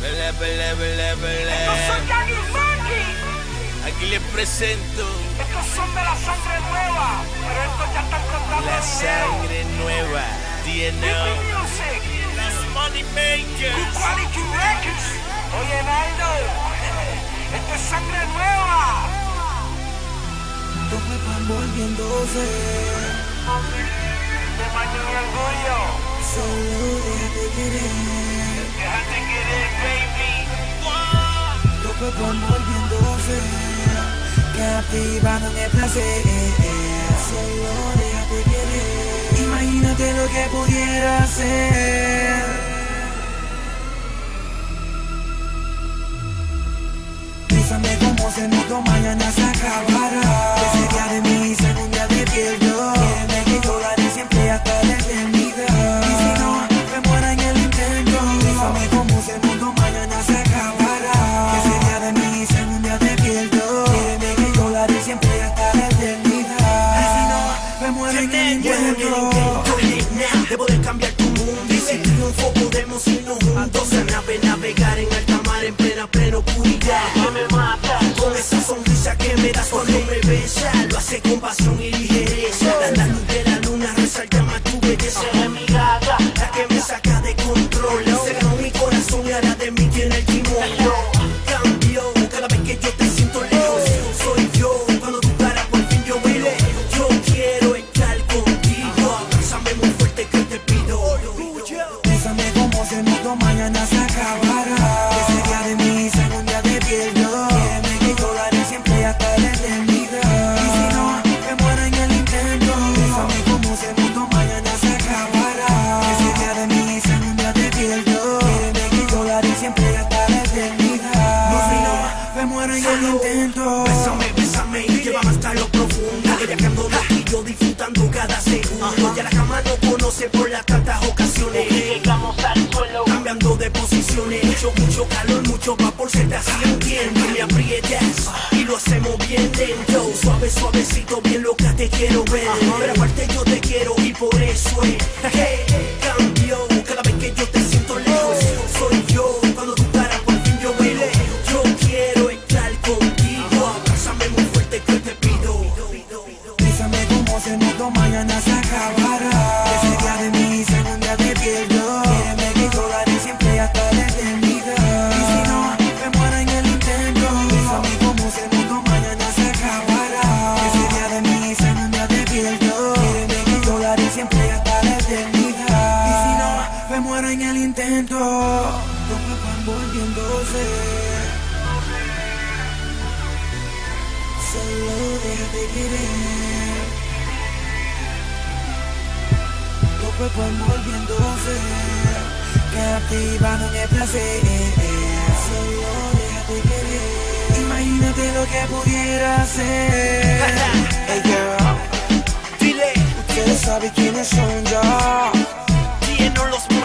Estos son Young y Funky. Aquí les presento Estos son de la sangre nueva, pero estos ya están contando la dinero. sangre nueva. Rippy DNO, Music, las Money Good Makers. Quality Records. Oye, Naldo, esto es sangre nueva. Tu cuerpo envolviéndose, De mañana y orgullo. solo déjate querer. Déjate querer, baby. Tu cuerpo envolviéndose, captivando en el placer. Solo déjate querer. Imagínate lo que pudiera ser. Bésame como si el mundo mañana se acabara. Ese día de mí, según día de pierdo. Quiéreme que yo lo haré siempre hasta la eternidad. Y si no, me muera en el intento. Bésame como si el mundo mañana se acabara. Ese día de mí, según día de pierdo. Quiéreme que yo lo haré siempre hasta la eternidad. Y si no, me muera en el intento. De poder cambiar tu mundo y si triunfo podemos irnos juntos a navegar en alta mar en plena oscuridad. Que me mata con esa sonrisa que me das cuando me besas. Lo hace con pasión y ligereza. La luz de la luna resalta más tu belleza. Es mi gata, la que me saca de control. Se ganó mi corazón y ahora de mí tiene el timón. Cambio cada vez que yo te siento lejos. Soy yo cuando tu cara por fin yo veo. Yo quiero estar contigo. Abrázame muy fuerte que te pido. Bésame como si el mundo mañana se acabara. Ese día de mí, según día de pierdo. Quiéreme que yo lo haré siempre hasta la eternidad. Y si no, me muero en el intento. Bésame como si el mundo mañana se acabara. Ese día de mí, según día de pierdo. Quiéreme que yo lo haré siempre hasta la eternidad. Y si no, me muero en el intento. Bésame y llévame hasta lo profundo. Viajando de aquí yo disfrutando cada segundo. Ya la cama no conoce por las tantas ocasiones. Llegamos al suelo cambiando de posiciones. Mucho calor, mucho vapor, se te hacía entiendo. Me aprietas y lo hacemos bien lento. Suavecito, bien loca te quiero ver. Pero aparte yo te quiero y por eso es que cambio cada vez que yo te siento lejos. Soy yo cuando tu cara por fin yo veo. Yo quiero estar contigo. Abrázame muy fuerte que te pido. Bésame como si el mundo mañana se acabara. Ese día de mí, según día de pierdo. Quiéreme que yo lo haré siempre hasta la eternidad. Y si no, me muero en el intento. Bésame como si el mundo mañana se acabara. Ese día de mí, según día de pierdo. Quiéreme que yo lo haré siempre hasta la eternidad. Y si no, me muero en el intento. Tu cuerpo envolviéndose, solo déjate querer. Tu cuerpo envolviéndose, captivando en el placer. Solo déjate querer. Imagínate lo que pudiera ser. Hey girl, Dile, ustedes saben quiénes son ya. ¿quién no los